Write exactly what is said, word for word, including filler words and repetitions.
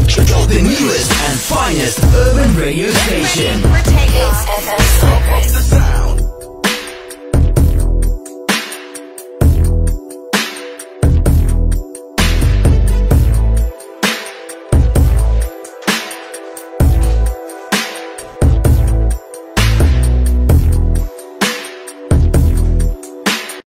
The newest and finest urban radio station. It's F M Soul.